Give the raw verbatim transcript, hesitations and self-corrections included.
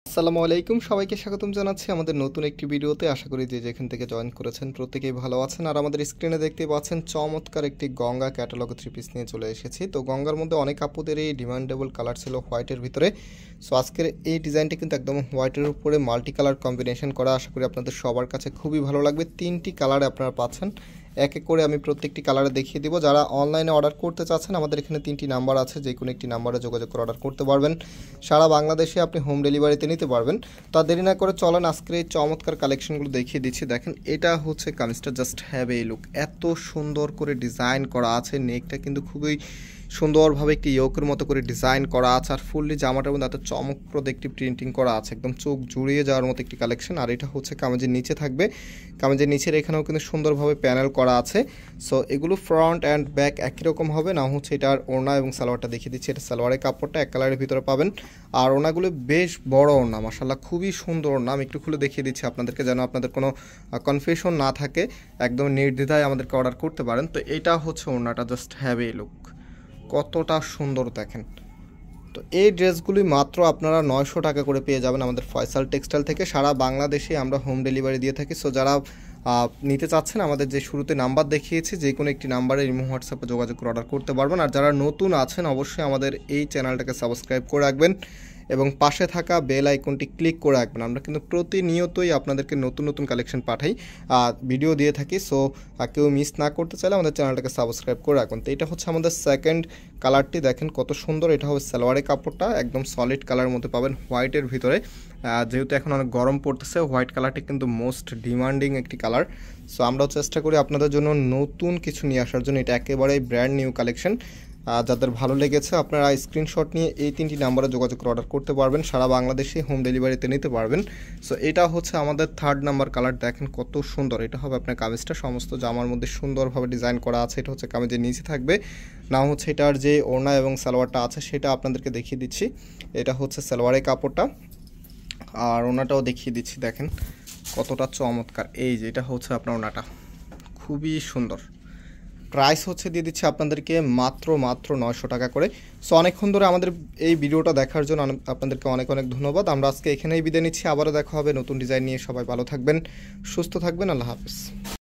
আসসালামু আলাইকুম, সবাইকে স্বাগতম জানাচ্ছি আমাদের নতুন একটি ভিডিওতে। আশা করি যে যেখান থেকে জয়েন করেছেন প্রত্যেকেই ভালো আছেন। আর আমাদের স্ক্রিনে দেখতে পাচ্ছেন চমৎকার একটি গঙ্গা ক্যাটালগ থ্রি পিস নিয়ে চলে এসেছি। তো গঙ্গার মধ্যে অনেক আপুদের এই ডিমান্ডেবল কালার ছিল হোয়াইটের ভিতরে। সো আজকের এই ডিজাইনটি কিন্তু একদম হোয়াইটের উপরে মাল্টি কালার কম্বিনেশন করা। আশা করি আপনাদের সবার কাছে খুবই ভালো লাগবে। তিনটি কালারে আপনারা পাচ্ছেন, এক এক করে আমি প্রত্যেকটি কালারে দেখিয়ে দিব। যারা অনলাইনে অর্ডার করতে চাচ্ছেন, আমাদের এখানে তিনটি নাম্বার আছে, যে কোনো একটি নাম্বারে যোগাযোগ করে অর্ডার করতে পারবেন। সারা বাংলাদেশে আপনি হোম ডেলিভারিতে নিতে পারবেন। তো দেরি না করে চলেন আজকের এই চমৎকার কালেকশনগুলো দেখিয়ে দিচ্ছি। দেখেন, এটা হচ্ছে কামিজটা, জাস্ট হ্যাভ এ লুক। এত সুন্দর করে ডিজাইন করা আছে, নেকটা কিন্তু খুবই সুন্দরভাবে একটি ইয়োকের মতো করে ডিজাইন করা আছে। আর ফুললি জামাটার মধ্যে এত চমকপ্রদ একটি প্রিন্টিং করা আছে, একদম চোখ জুড়িয়ে যাওয়ার মতো একটি কালেকশন। আর এটা হচ্ছে কামিজের নিচে থাকবে, কামিজের নিচের এখানেও কিন্তু সুন্দরভাবে প্যানেল করা আছে। সো এগুলো ফ্রন্ট অ্যান্ড ব্যাক একই রকম হবে না। হচ্ছে এটার ওড়না এবং সালোয়ারটা দেখিয়ে দিচ্ছি। এটা সালোয়ারের কাপড়টা এক কালারের ভিতরে পাবেন। আর ওড়নাগুলো বেশ বড় ওড়না, মাশাআল্লাহ খুবই সুন্দর ওড়না। আমি একটু খুলে দেখিয়ে দিচ্ছি আপনাদেরকে, যেন আপনাদের কোনো কনফিউশন না থাকে, একদম নির্দ্বিধায় আমাদেরকে অর্ডার করতে পারেন। তো এটা হচ্ছে ওড়নাটা, জাস্ট হ্যাভ এ লুক, কতটা সুন্দর দেখেন। তো এই ড্রেসগুলি মাত্র আপনারা নয়শো টাকা করে পেয়ে যাবেন আমাদের ফয়সাল টেক্সটাইল থেকে। সারা বাংলাদেশে আমরা হোম ডেলিভারি দিয়ে থাকি। সো যারা নিতে চাচ্ছেন, আমাদের যে শুরুতে নাম্বার দেখিয়েছি, যে কোনো একটি নাম্বারে ইমো হোয়াটসঅ্যাপে যোগাযোগ করে অর্ডার করতে পারবেন। আর যারা নতুন আছেন, অবশ্যই আমাদের এই চ্যানেলটাকে সাবস্ক্রাইব করে রাখবেন এবং পাশে থাকা বেল আইকনটি ক্লিক করে রাখবেন। আমরা কিন্তু প্রতিনিয়তই আপনাদেরকে নতুন নতুন কালেকশন পাঠাই, ভিডিও দিয়ে থাকি। সো কেউ মিস না করতে চাইলে আমাদের চ্যানেলটাকে সাবস্ক্রাইব করে রাখুন। তো এটা হচ্ছে আমাদের সেকেন্ড কালারটি, দেখেন কত সুন্দর। এটা হবে সালোয়ারের কাপড়টা, একদম সলিড কালারের মধ্যে পাবেন হোয়াইটের ভিতরে। যেহেতু এখন অনেক গরম পড়তেছে, হোয়াইট কালারটি কিন্তু মোস্ট ডিমান্ডিং একটি কালার। সো আমরাও চেষ্টা করি আপনাদের জন্য নতুন কিছু নিয়ে আসার জন্য। এটা একেবারেই ব্র্যান্ড নিউ কালেকশন। যাদের ভালো লেগেছে আপনারা স্ক্রিনশট নিয়ে এই তিনটি নাম্বারে যোগাযোগ করে অর্ডার করতে পারবেন। সারা বাংলাদেশে হোম ডেলিভারিতে নিতে পারবেন। সো এটা হচ্ছে আমাদের থার্ড নাম্বার কালার, দেখেন কত সুন্দর। এটা হবে আপনার কামিজটা, সমস্ত জামার মধ্যে সুন্দরভাবে ডিজাইন করা আছে। এটা হচ্ছে কামিজের নিচে থাকবে, না হচ্ছে এটার যে ওড়না এবং সালোয়ারটা আছে সেটা আপনাদেরকে দেখিয়ে দিচ্ছি। এটা হচ্ছে সালোয়ারের কাপড়টা, আর ওড়নাটাও দেখিয়ে দিচ্ছি। দেখেন কতটা চমৎকার। এই যে এটা হচ্ছে আপনার ওড়নাটা, খুবই সুন্দর। প্রাইস হচ্ছে দিয়ে দিচ্ছি আপনাদেরকে মাত্র মাত্র নয়শো টাকা করে। সো অনেকক্ষণ ধরে আমাদের এই ভিডিওটা দেখার জন্য আপনাদেরকে অনেক অনেক ধন্যবাদ। আমরা আজকে এখানেই বিদায় নিচ্ছি, আবারও দেখা হবে নতুন ডিজাইন নিয়ে। সবাই ভালো থাকবেন, সুস্থ থাকবেন, আল্লাহ হাফেজ।